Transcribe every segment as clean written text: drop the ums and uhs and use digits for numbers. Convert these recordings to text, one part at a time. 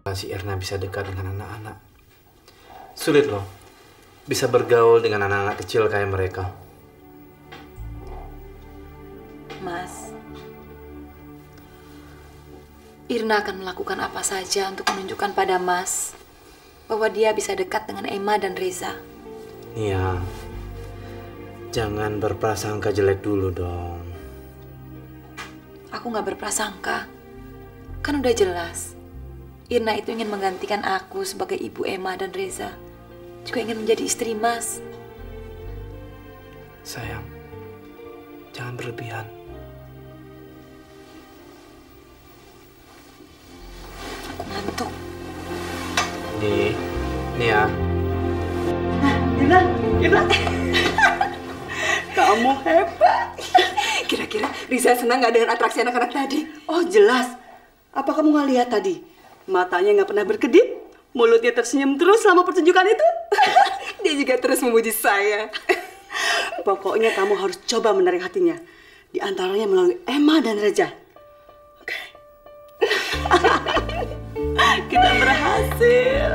si Irna bisa dekat dengan anak-anak. Sulit loh, bisa bergaul dengan anak-anak kecil kayak mereka. Mas, Irna akan melakukan apa saja untuk menunjukkan pada Mas bahwa dia bisa dekat dengan Emma dan Reza. Nia, jangan berprasangka jelek dulu dong. Aku nggak berprasangka. Kan udah jelas. Irna itu ingin menggantikan aku sebagai ibu Emma dan Reza. Juga ingin menjadi istri Mas. Sayang, jangan berlebihan. Aku ngantuk. Nia. Irna. Kamu hebat. Kira-kira Riza senang nggak dengan atraksi anak-anak tadi? Oh jelas. Apa kamu nggak lihat tadi? Matanya nggak pernah berkedip, mulutnya tersenyum terus selama pertunjukan itu. Dia juga terus memuji saya. Pokoknya kamu harus coba menarik hatinya. Di antaranya melalui Emma dan Reza. Oke. Kita berhasil.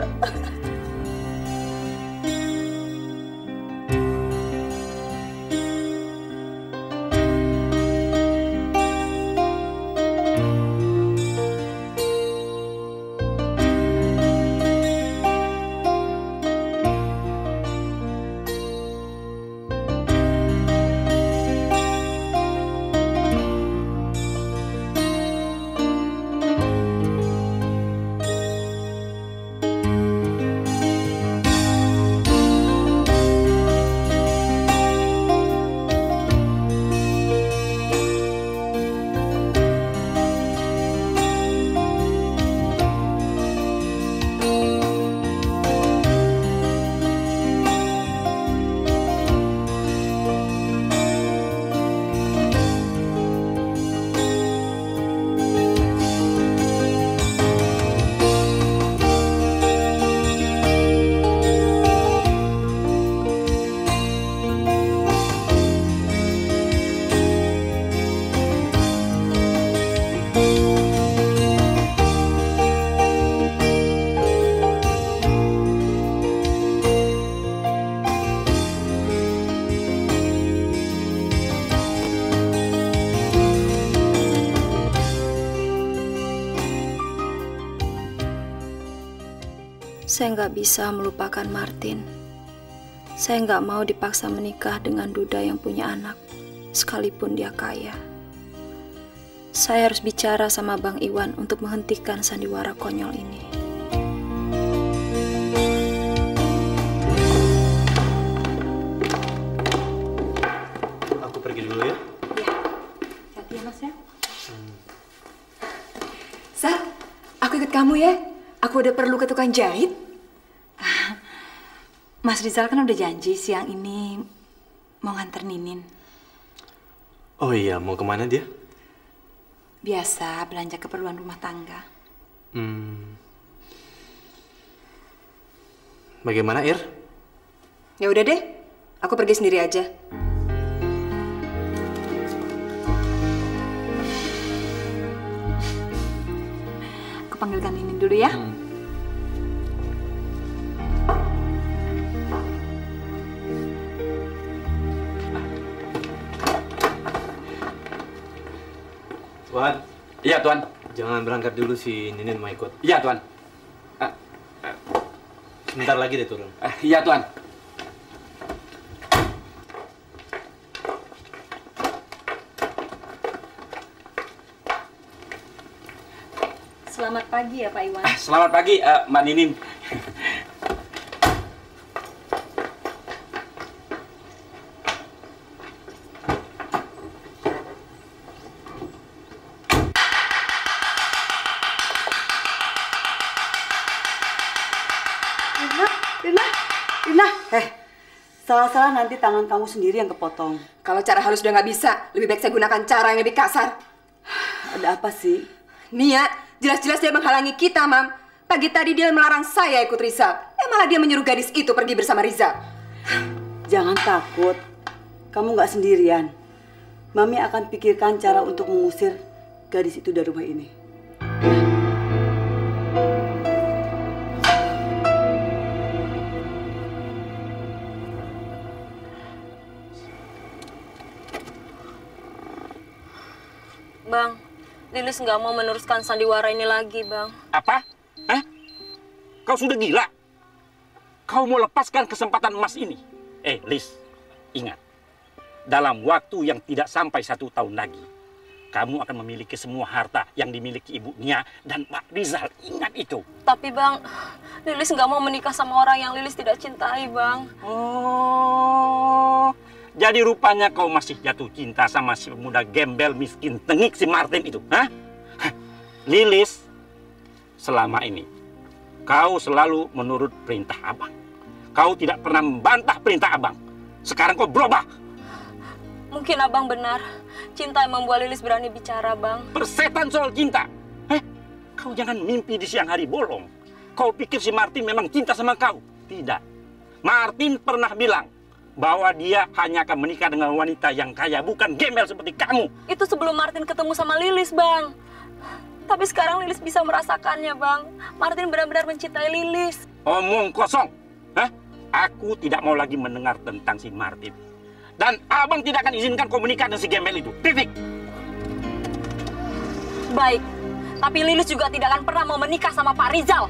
Saya nggak bisa melupakan Martin. Saya nggak mau dipaksa menikah dengan duda yang punya anak, sekalipun dia kaya. Saya harus bicara sama Bang Iwan untuk menghentikan sandiwara konyol ini. Aku pergi dulu ya. Iya, hati ya Mas ya. Sar, aku ikut kamu ya. Aku udah perlu ke tukang jahit. Mas Rizal kan udah janji siang ini mau nganter Ninin. Oh iya, mau kemana dia? Biasa belanja keperluan rumah tangga. Bagaimana, Ir? Ya udah deh, aku pergi sendiri aja. Aku panggilkan Ninin dulu ya. Tuan. Iya, Tuan. Jangan berangkat dulu, si Ninin mau ikut. Iya, Tuan. Sebentar lagi deh turun. Iya, Tuan. Selamat pagi ya Pak Iwan. Selamat pagi, Mbak Ninin. Irna, salah-salah nanti tangan kamu sendiri yang kepotong. Kalau cara halus udah nggak bisa, lebih baik saya gunakan cara yang lebih kasar. Ada apa sih? Nia, jelas-jelas dia menghalangi kita, Mam. Pagi tadi dia melarang saya ikut Rizal. Malah dia menyuruh gadis itu pergi bersama Rizal. Jangan takut. Kamu nggak sendirian. Mami akan pikirkan cara untuk mengusir gadis itu dari rumah ini. Lilis nggak mau meneruskan sandiwara ini lagi, Bang. Apa? Hah? Kau sudah gila? Kau mau lepaskan kesempatan emas ini? Lis, ingat. Dalam waktu yang tidak sampai 1 tahun lagi, kamu akan memiliki semua harta yang dimiliki Ibu Nia dan Pak Rizal. Ingat itu. Tapi, Bang, Lilis nggak mau menikah sama orang yang Lilis tidak cintai, Bang. Oh, jadi rupanya kau masih jatuh cinta sama si pemuda gembel miskin tengik si Martin itu, hah? Lilis, selama ini kau selalu menurut perintah abang. Kau tidak pernah membantah perintah abang. Sekarang kau berubah. Mungkin abang benar. Cinta yang membuat Lilis berani bicara, Bang. Persetan soal cinta. Kau jangan mimpi di siang hari bolong. Kau pikir si Martin memang cinta sama kau? Tidak. Martin pernah bilang bahwa dia hanya akan menikah dengan wanita yang kaya, bukan gembel seperti kamu. Itu sebelum Martin ketemu sama Lilis, Bang. Tapi sekarang Lilis bisa merasakannya, Bang. Martin benar-benar mencintai Lilis. Omong kosong. Aku tidak mau lagi mendengar tentang si Martin. Dan abang tidak akan izinkan kau menikah dengan si gembel itu. Titik. Baik. Tapi Lilis juga tidak akan pernah mau menikah sama Pak Rizal.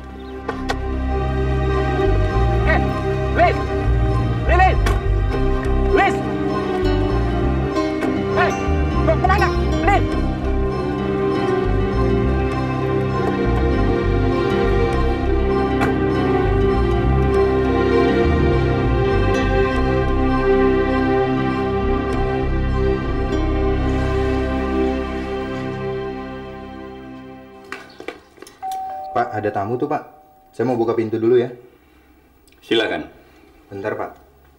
Lilis! Lilis! Lilis! Kau kemana? Lilis! Pak, ada tamu tuh, Pak. Saya mau buka pintu dulu ya. Silakan. Bentar, Pak.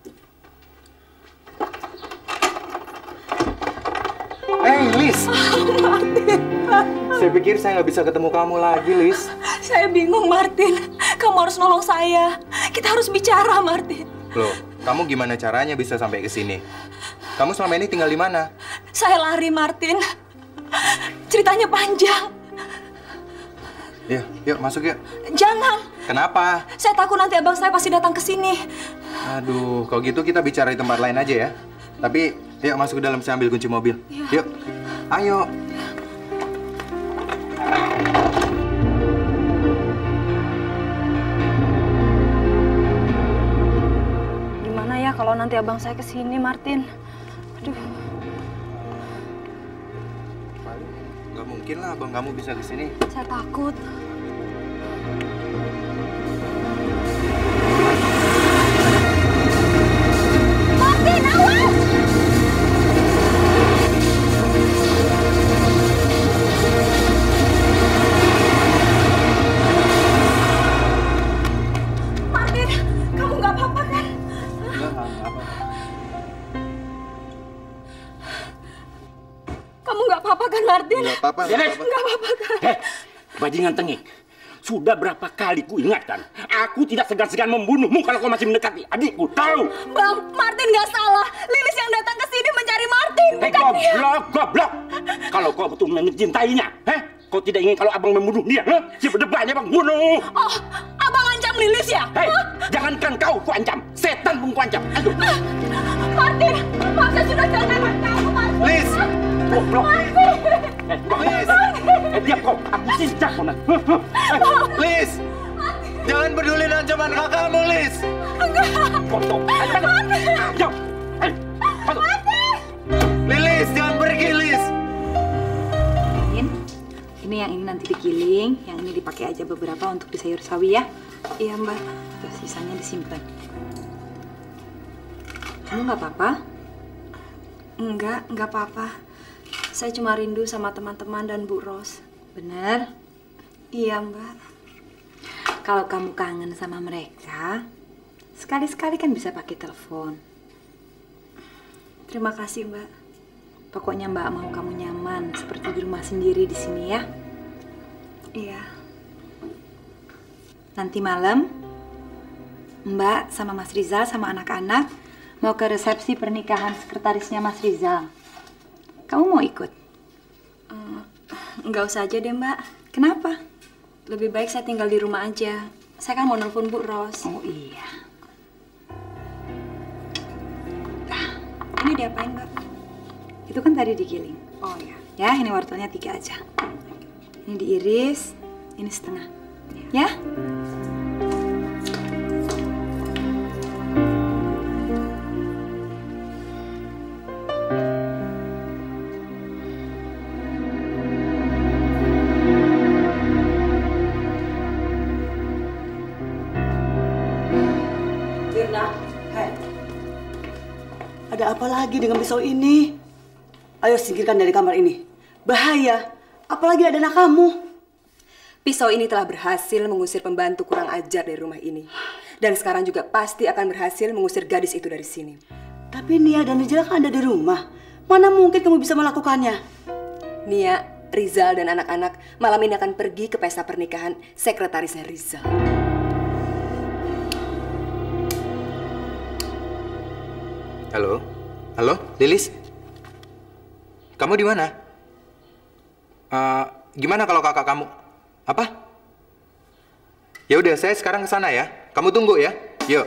Liz! Saya pikir saya nggak bisa ketemu kamu lagi, Liz. Saya bingung, Martin. Kamu harus nolong saya. Kita harus bicara, Martin. Loh, kamu gimana caranya bisa sampai ke sini? Kamu selama ini tinggal di mana? Saya lari, Martin. Ceritanya panjang. Yuk masuk yuk. Jangan. Kenapa? Saya takut nanti abang saya pasti datang ke sini. Aduh, kalau gitu kita bicara di tempat lain aja ya. Tapi, yuk masuk ke dalam, saya ambil kunci mobil. Ya. Yuk, ayo. Gimana ya kalau nanti abang saya ke sini, Martin? Aduh. Nggak mungkin lah abang kamu bisa ke sini. Saya takut. Martin, awas! Martin, kamu nggak apa-apa kan? Nggak apa-apa. Kamu nggak apa-apa kan, Martin? Nggak apa-apa, nggak apa-apa. Nggak apa-apa kan? Bajingan tengik. Sudah berapa kali ku ingatkan, aku tidak segan-segan membunuhmu kalau kau masih mendekati adikku, tahu? Bang, Martin nggak salah. Lilis yang datang ke sini mencari Martin, bukan dia. Goblok. Kalau kau betul mencintainya, kau tidak ingin kalau abang membunuh dia, si berdebatnya bang bunuh. Oh, abang ancam Lilis ya? Jangankan kau ku ancam, setan pun ku ancam. Ayo. Martin, saya sudah jangan kamu, Martin. Liz! Goblok. Liz! Diam kau, aku cincang kau nanti. Liz! Jangan peduli ancaman kakakmu, Liz! Enggak. Kotor. Ayo, masuk. Ayo, masuk. Lilis, jangan pergi, Liz! Ini yang ini nanti digiling, yang ini dipakai aja beberapa untuk di sayur sawi ya. Iya, Mbak. Terus sisanya disimpan. Kamu nggak apa-apa? Enggak apa-apa. Saya cuma rindu sama teman-teman dan Bu Ros. Bener? Iya, Mbak. Kalau kamu kangen sama mereka, sekali-sekali kan bisa pakai telepon. Terima kasih, Mbak. Pokoknya Mbak mau kamu nyaman seperti di rumah sendiri di sini ya. Iya. Nanti malam, Mbak sama Mas Rizal sama anak-anak mau ke resepsi pernikahan sekretarisnya Mas Rizal. Kamu mau ikut? Enggak usah aja deh, Mbak. Kenapa? Lebih baik saya tinggal di rumah aja. Saya kan mau nelfon Bu Ros. Oh iya. Ini diapain, Mbak? Itu kan tadi digiling. Oh ya. Ya, ini wortelnya 3 aja. Ini diiris, ini setengah. Ya? Mirna, hei. Ada apa lagi dengan pisau ini? Ayo singkirkan dari kamar ini. Bahaya, apalagi ada anak kamu. Pisau ini telah berhasil mengusir pembantu kurang ajar dari rumah ini. Dan sekarang juga pasti akan berhasil mengusir gadis itu dari sini. Tapi Nia dan Rizal kan ada di rumah. Mana mungkin kamu bisa melakukannya? Nia, Rizal, dan anak-anak malam ini akan pergi ke pesta pernikahan sekretarisnya Rizal. Halo? Halo, Lilis? Kamu di mana? Gimana kalau kakak kamu? Apa? Ya udah, saya sekarang ke sana ya. Kamu tunggu ya. Yuk.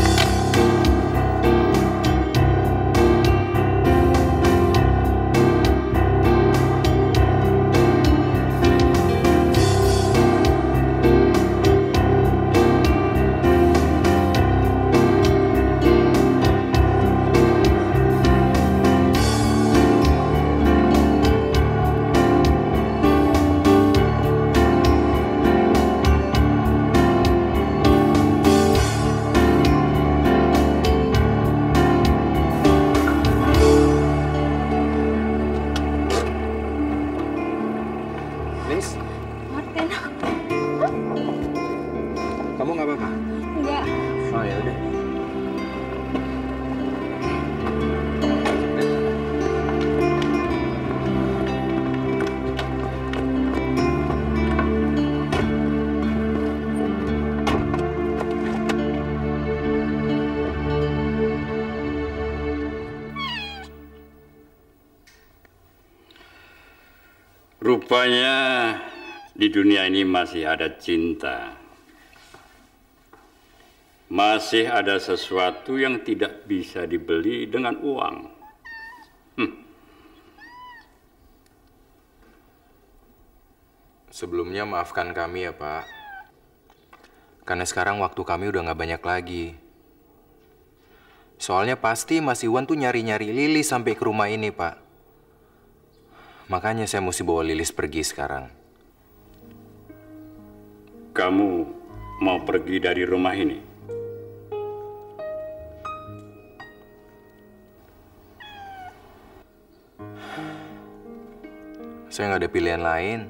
Liz, Martin, kamu nggak apa-apa? enggak. Oh ya udah. Rupanya di dunia ini masih ada cinta. Masih ada sesuatu yang tidak bisa dibeli dengan uang. Sebelumnya maafkan kami ya Pak. Karena sekarang waktu kami udah nggak banyak lagi. Soalnya pasti Mas Iwan tuh nyari-nyari Lilis sampai ke rumah ini Pak. Makanya saya mesti bawa Lilis pergi sekarang. Kamu mau pergi dari rumah ini? Saya nggak ada pilihan lain.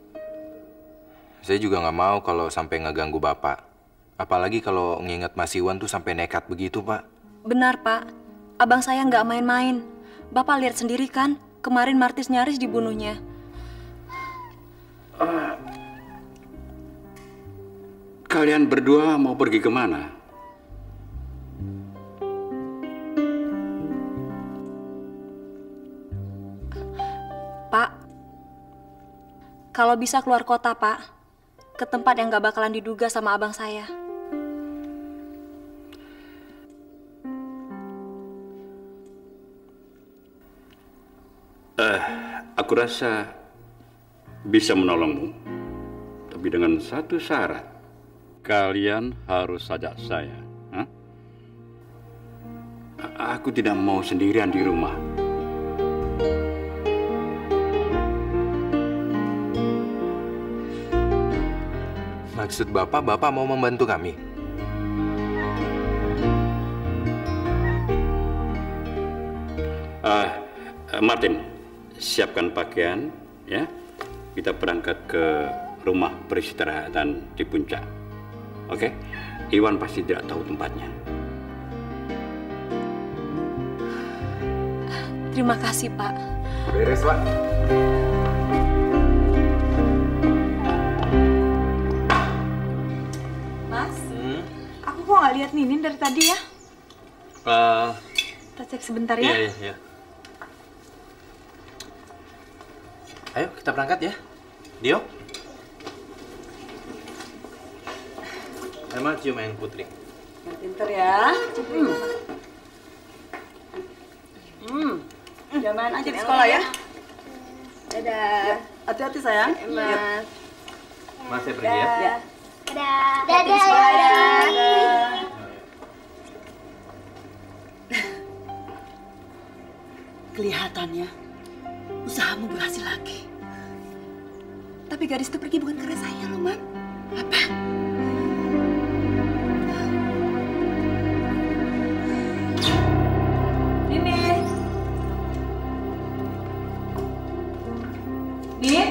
Saya juga nggak mau kalau sampai ngeganggu Bapak. Apalagi kalau nginget Mas Iwan tuh sampai nekat begitu, Pak. Benar, Pak. Abang saya nggak main-main. Bapak lihat sendiri kan, kemarin Martis nyaris dibunuhnya. Kalian berdua mau pergi kemana? Pak, kalau bisa keluar kota, Pak. Ke tempat yang nggak bakalan diduga sama abang saya. Aku rasa bisa menolongmu, tapi dengan satu syarat. Kalian harus ajak saya. Hah? Aku tidak mau sendirian di rumah. Maksud Bapak mau membantu kami? Martin, siapkan pakaian, ya. Kita berangkat ke rumah peristirahatan di puncak. Oke? Iwan pasti tidak tahu tempatnya. Terima kasih, Pak. Beres, Pak. Mas, aku kok nggak lihat Ninin dari tadi ya? Kita cek sebentar ya. Iya. Ayo kita berangkat ya, Dio. Emang cium yang Putri. Yang pinter ya. Jangan main aja di sekolah ya. Dadah. Hati-hati sayang. Mas. Mas, saya pergi ya. Ya. Dadah. Dadah. Kelihatannya usahamu berhasil lagi. Tapi gadis itu pergi bukan karena saya loh, Mam. Apa? Ninin. Nin.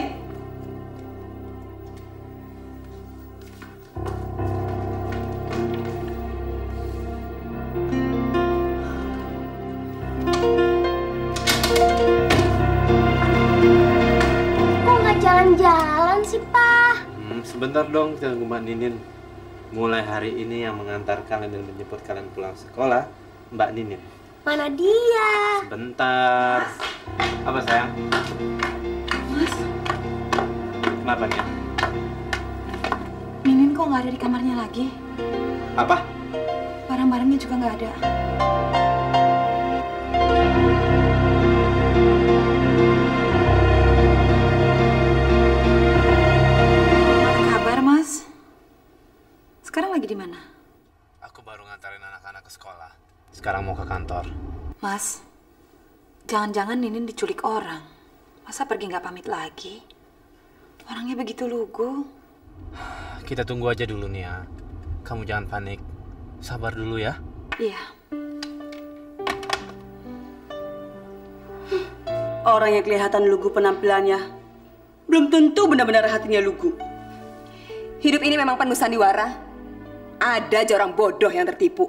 Kok nggak jalan-jalan sih, Pak? Sebentar dong, kita tunggu Mbak Ninin. Mulai hari ini yang mengantar kalian dan menjemput kalian pulang sekolah, Mbak Ninin. Mana dia? Sebentar. Apa sayang? Mas, Kenapa nih? Ninin kok nggak ada di kamarnya lagi? Apa? Barang-barangnya juga nggak ada. Mana kabar, Mas? Sekarang lagi di mana? Aku baru ngantarin anak-anak ke sekolah. Sekarang mau ke kantor. Mas, jangan-jangan Ninin diculik orang. Masa pergi nggak pamit lagi? Orangnya begitu lugu. Kita tunggu aja dulu nih ya. Kamu jangan panik. Sabar dulu ya. Iya. Orang yang kelihatan lugu penampilannya, belum tentu benar-benar hatinya lugu. Hidup ini memang penuh sandiwara. Ada aja orang bodoh yang tertipu.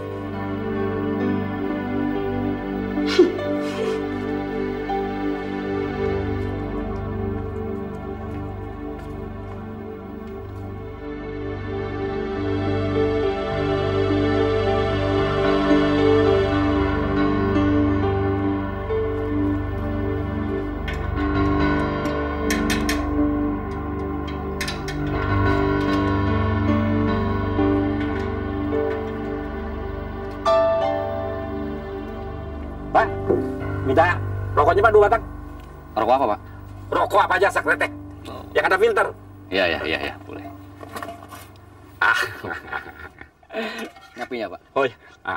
Pak, minta rokoknya Pak 2 batang. Rokok apa, Pak? Rokok apa aja, sakretek. Yang ada filter. Iya, boleh. Ah, Ngapinya, Pak? oh iya. Ah.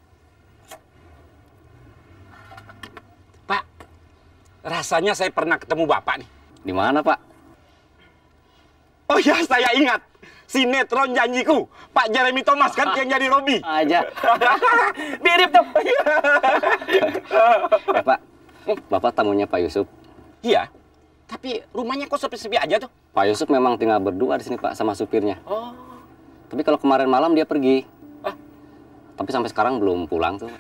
Pak, rasanya saya pernah ketemu Bapak nih. Di mana, Pak? Oh iya, saya ingat. Sinetron Janjiku. Pak Jeremy Thomas kan yang jadi Robby. Aja. Mirip tuh. Pak, Bapak tamunya Pak Yusuf. Iya, tapi rumahnya kok sepi-sepi aja tuh. Pak Yusuf memang tinggal berdua di sini, Pak, sama supirnya. Oh. Tapi kalau kemarin malam dia pergi. Ah. Tapi sampai sekarang belum pulang tuh.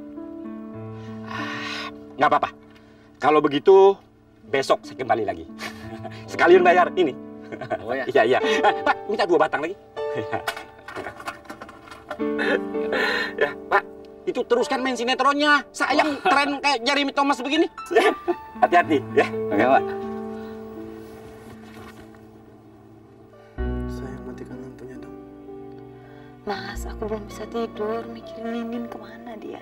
Nggak apa-apa. Kalau begitu, besok saya kembali lagi. Sekalian bayar ini. Oh ya? Iya. Pak, minta 2 batang lagi. Ya, Pak, itu teruskan main sinetronnya. Sayang tren kayak Jeremy Thomas begini. Hati-hati, ya. Oke, Pak. Sayang, matikan lampunya dong. Mas, aku belum bisa tidur. Mikirin Ninin kemana dia.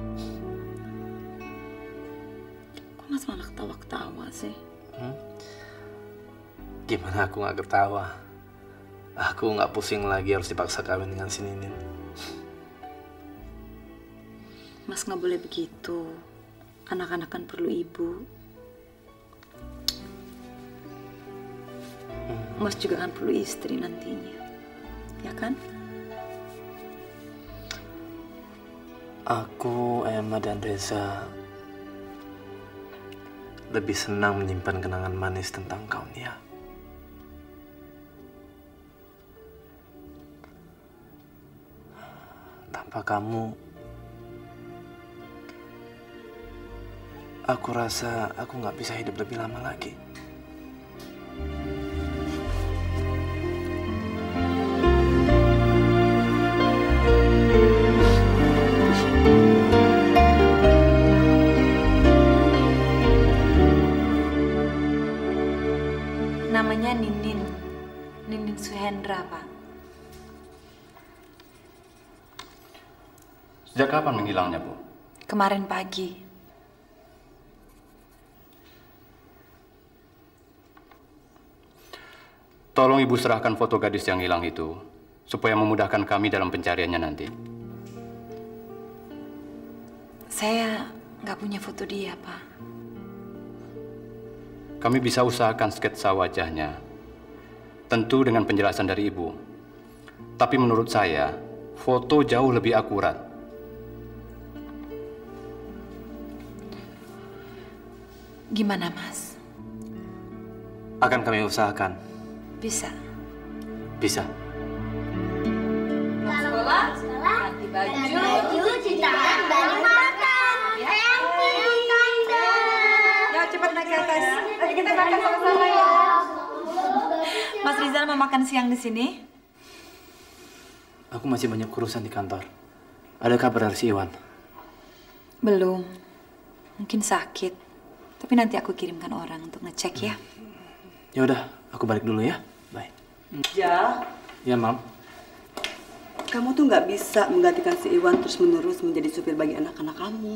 Kok Mas malah ketawa-ketawa sih? Gimana aku nggak ketawa? Aku nggak pusing lagi harus dipaksa kawin dengan si Ninin. Mas nggak boleh begitu. Anak-anak kan perlu ibu. Mas juga kan perlu istri nantinya. Ya kan? Aku, Emma, dan Reza lebih senang menyimpan kenangan manis tentang kau, Nia. Tanpa kamu, aku rasa aku nggak bisa hidup lebih lama lagi. Namanya Ninin. Ninin Suhendra, Pak. Sejak kapan menghilangnya, Bu? Kemarin pagi. Tolong Ibu serahkan foto gadis yang hilang itu, supaya memudahkan kami dalam pencariannya nanti. Saya nggak punya foto dia, Pak. Kami bisa usahakan sketsa wajahnya, tentu dengan penjelasan dari Ibu. Tapi menurut saya, foto jauh lebih akurat. Gimana, Mas? Akan kami usahakan. Bisa? Bisa. Sekolah, ganti baju, cuci tangan, balik makan. Ya, cepat naik ke atas. Ayo kita makan sama-sama ya. Mas Rizal mau makan siang di sini? Aku masih banyak urusan di kantor. Ada kabar dari si Iwan? Belum. Mungkin sakit. Tapi nanti aku kirimkan orang untuk ngecek ya. Ya udah, aku balik dulu ya. Bye. Ya, Ya, Mam. kamu tuh nggak bisa menggantikan si Iwan terus-menerus menjadi supir bagi anak-anak kamu.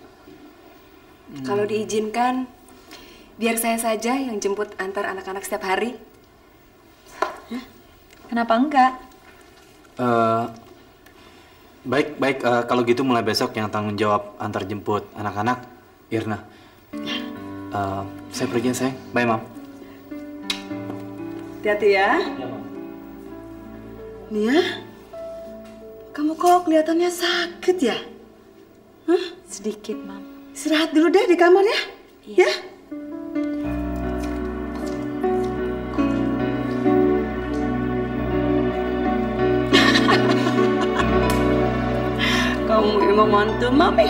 Kalau diizinkan, biar saya saja yang jemput antar anak-anak setiap hari. Kenapa enggak? Baik. Kalau gitu mulai besok yang tanggung jawab antar jemput anak-anak, Irna. Saya pergi ya, sayang. Bye, Mam. Hati-hati ya. Ya, Mam. Nia, kamu kok kelihatannya sakit ya? Hah? Sedikit, Mam. Istirahat dulu deh di kamar ya. Iya. Ya? Kamu emang mantu mami.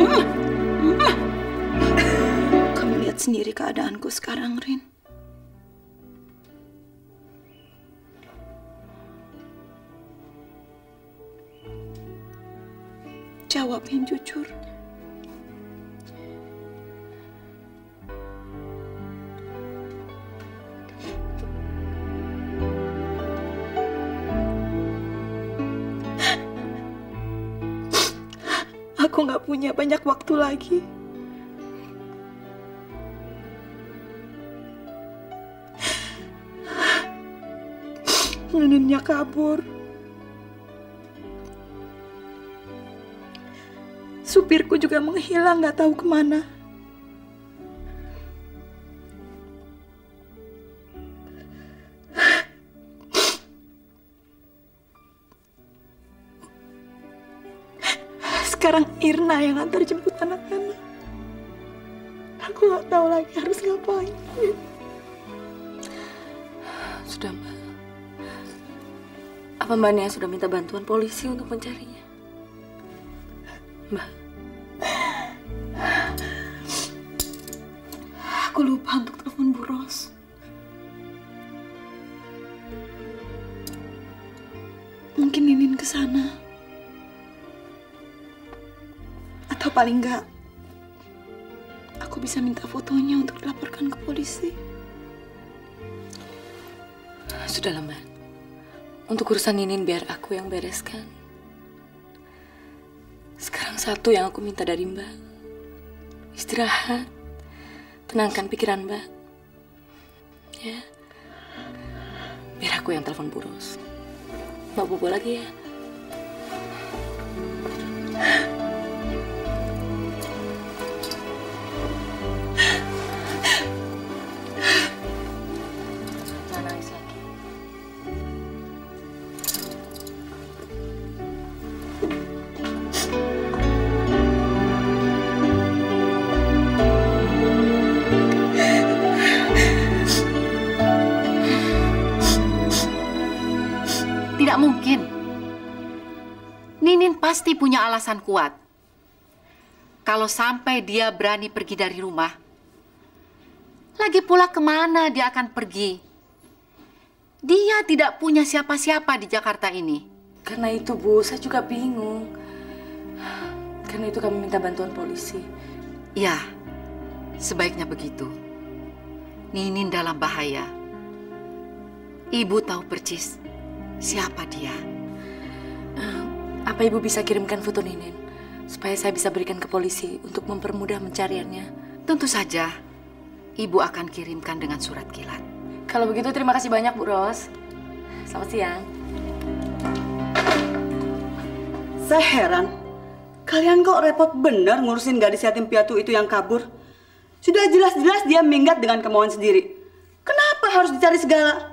Kamu lihat sendiri keadaanku sekarang, Rin. Jawab yang jujur. Aku nggak punya banyak waktu lagi. Nenek kabur. Supirku juga menghilang, nggak tahu kemana. Sekarang Irna yang antar jemput anak-anak. Aku nggak tahu lagi harus ngapain. Sudah, Mbak. Apa Mbak Nia sudah minta bantuan polisi untuk mencarinya? Mbak. Aku lupa untuk telepon Bu Ros. Mungkin Ninin ke sana. Atau paling enggak, aku bisa minta fotonya untuk dilaporkan ke polisi. Sudahlah, Mbak. Untuk urusan Ninin biar aku yang bereskan. Sekarang satu yang aku minta dari Mbak. Istirahat. Tenangkan pikiran Mbak. Ya. Biar aku yang telepon Bu Ros. Mbak bobo lagi ya. Jangan nangis lagi. Tidak mungkin. Ninin pasti punya alasan kuat. Kalau sampai dia berani pergi dari rumah. Lagi pula kemana dia akan pergi? Dia tidak punya siapa-siapa di Jakarta ini. Karena itu, Bu, saya juga bingung. Karena itu kami minta bantuan polisi. Ya, sebaiknya begitu. Ninin dalam bahaya. Ibu tahu persis siapa dia. Apa Ibu bisa kirimkan foto Ninin? Supaya saya bisa berikan ke polisi untuk mempermudah pencariannya. Tentu saja, Ibu akan kirimkan dengan surat kilat. Kalau begitu terima kasih banyak Bu Ros. Selamat siang. Saya heran, kalian kok repot bener ngurusin gadis yatim piatu itu yang kabur. Sudah jelas-jelas dia minggat dengan kemauan sendiri. Kenapa harus dicari segala?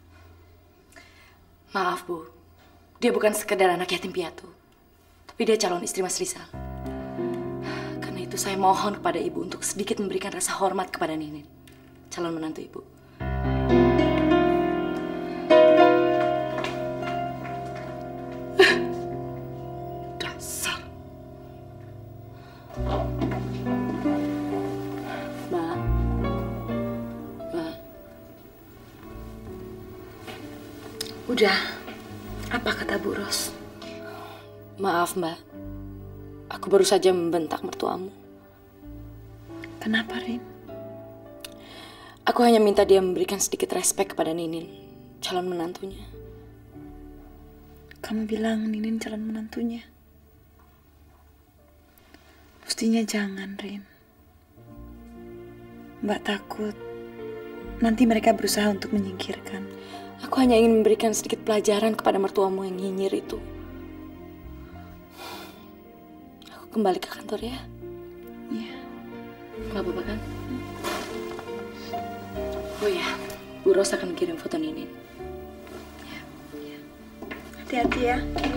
Maaf Bu, dia bukan sekedar anak yatim piatu, tapi dia calon istri Mas Rizal. Karena itu saya mohon kepada Ibu untuk sedikit memberikan rasa hormat kepada Ninin, calon menantu Ibu. Dasar. Mbak. Udah, apa kata Bu Ros? Maaf Mbak, aku baru saja membentak mertuamu. Kenapa, Rin? Aku hanya minta dia memberikan sedikit respek kepada Ninin, calon menantunya. Kamu bilang Ninin calon menantunya. Mestinya jangan, Rin. Mbak takut nanti mereka berusaha untuk menyingkirkan. Aku hanya ingin memberikan sedikit pelajaran kepada mertuamu yang nyinyir itu. Aku kembali ke kantor ya. Iya. Gak apa-apa kan? Oh ya, Bu Ros akan kirim foto Ninin. Hati-hati ya.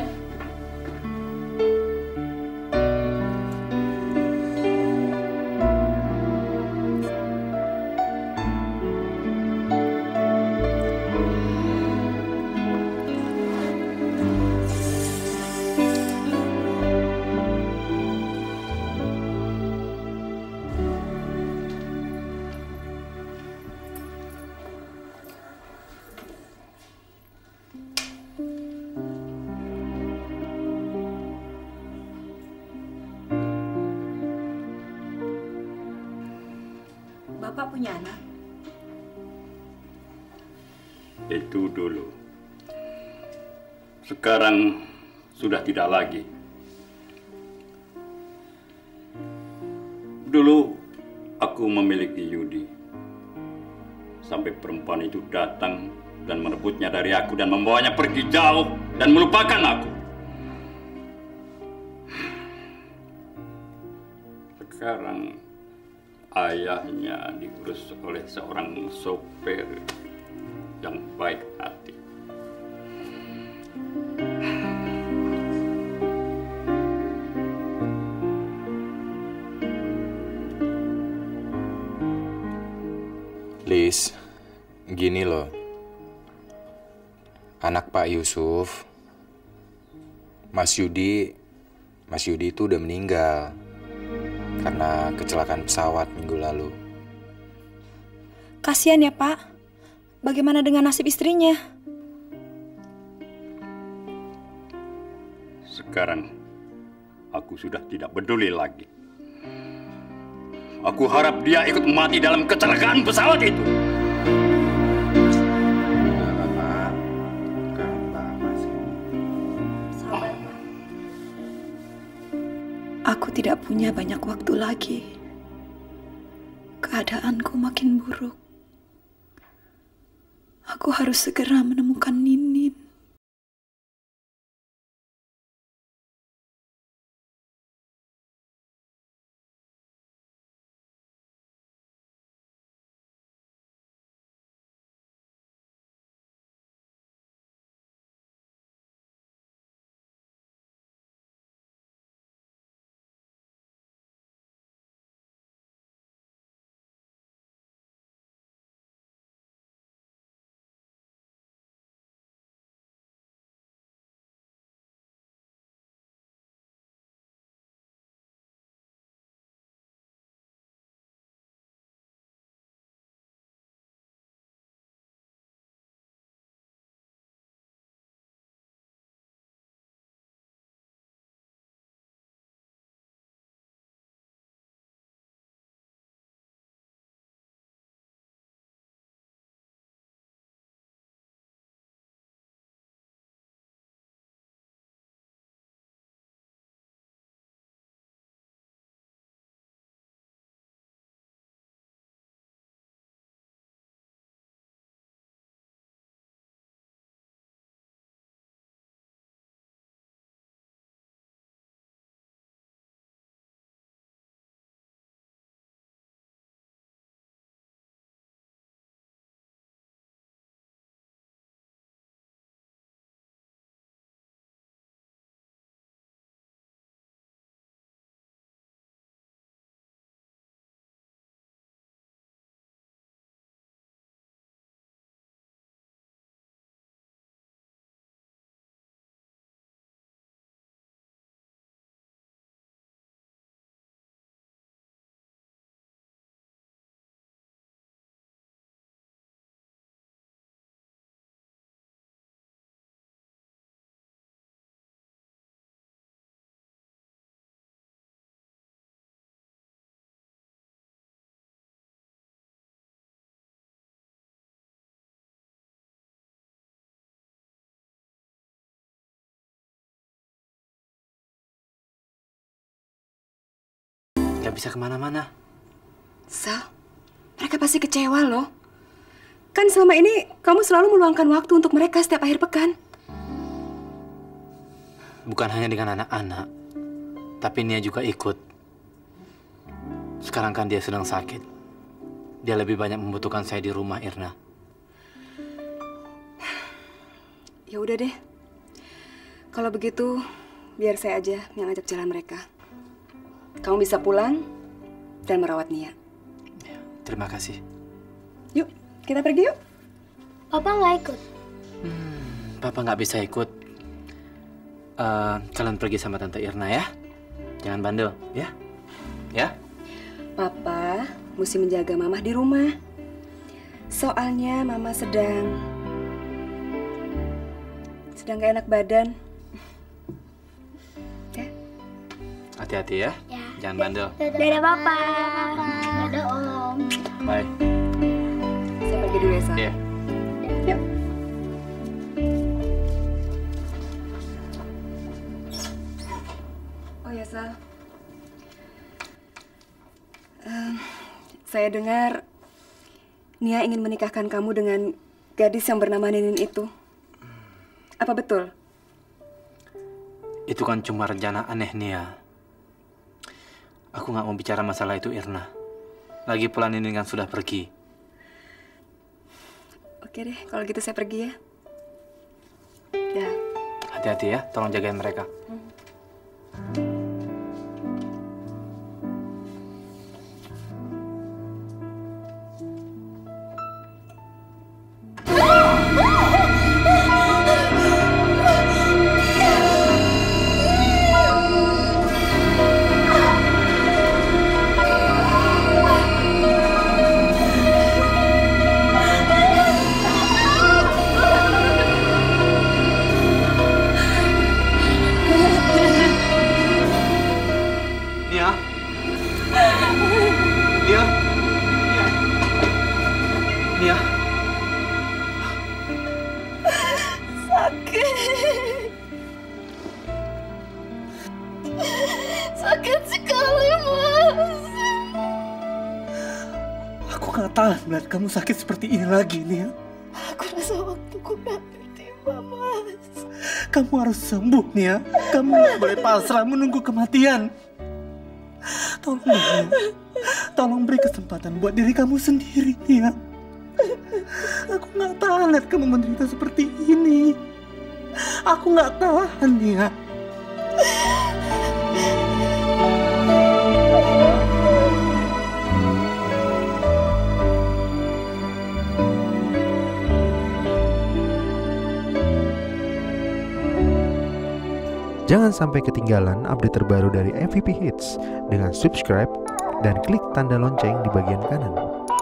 Bapak punya anak? Itu dulu. Sekarang sudah tidak lagi. Dulu aku memiliki Yudi. Sampai perempuan itu datang dan merebutnya dari aku dan membawanya pergi jauh dan melupakan aku. Sekarang ayahnya diurus oleh seorang sopir yang baik hati. Lis, gini loh. Anak Pak Yusuf, Mas Yudi itu udah meninggal karena kecelakaan pesawat minggu lalu. Kasihan ya, Pak. Bagaimana dengan nasib istrinya? Sekarang aku sudah tidak peduli lagi. Aku harap dia ikut mati dalam kecelakaan pesawat itu. Aku tidak punya banyak waktu lagi. Keadaanku makin buruk. Aku harus segera menemukan Ninin. nggak bisa kemana-mana. Sal, mereka pasti kecewa loh. Kan selama ini kamu selalu meluangkan waktu untuk mereka setiap akhir pekan. Bukan hanya dengan anak-anak, tapi Nia juga ikut. Sekarang kan dia sedang sakit. Dia lebih banyak membutuhkan saya di rumah, Irna. Ya udah deh. Kalau begitu, biar saya aja yang ajak jalan mereka. Kamu bisa pulang dan merawat Nia. Ya, terima kasih. Yuk, kita pergi yuk. Papa nggak ikut. Papa nggak bisa ikut. Kalian pergi sama Tante Irna ya. Jangan bandel, ya? Ya? Papa mesti menjaga Mama di rumah. Soalnya Mama sedang gak enak badan. Ya? Hati-hati ya. Jangan bandel. Dadah Papa. Dadah Om. Bye. Saya pergi dulu ya, Sal. Iya. Yuk. Oh ya, Sal. Saya dengar Nia ingin menikahkan kamu dengan gadis yang bernama Ninin itu. Apa betul? Itu kan cuma rencana aneh Nia. Aku nggak mau bicara masalah itu, Irna. Lagi pula Ninin kan sudah pergi. Oke deh, kalau gitu saya pergi ya. Ya. Hati-hati ya, tolong jagain mereka. Sakit sekali, Mas. Aku gak tahan melihat kamu sakit seperti ini lagi, Nia. Aku rasa waktuku berakhir tiba, Mas. Kamu harus sembuh, Nia. Kamu gak boleh pasrah menunggu kematian. Tolong, Nia. Tolong beri kesempatan buat diri kamu sendiri, Nia. Aku gak tahan lihat kamu menderita seperti ini. Aku gak tahan, Nia. Jangan sampai ketinggalan update terbaru dari MVP Hits dengan subscribe dan klik tanda lonceng di bagian kanan.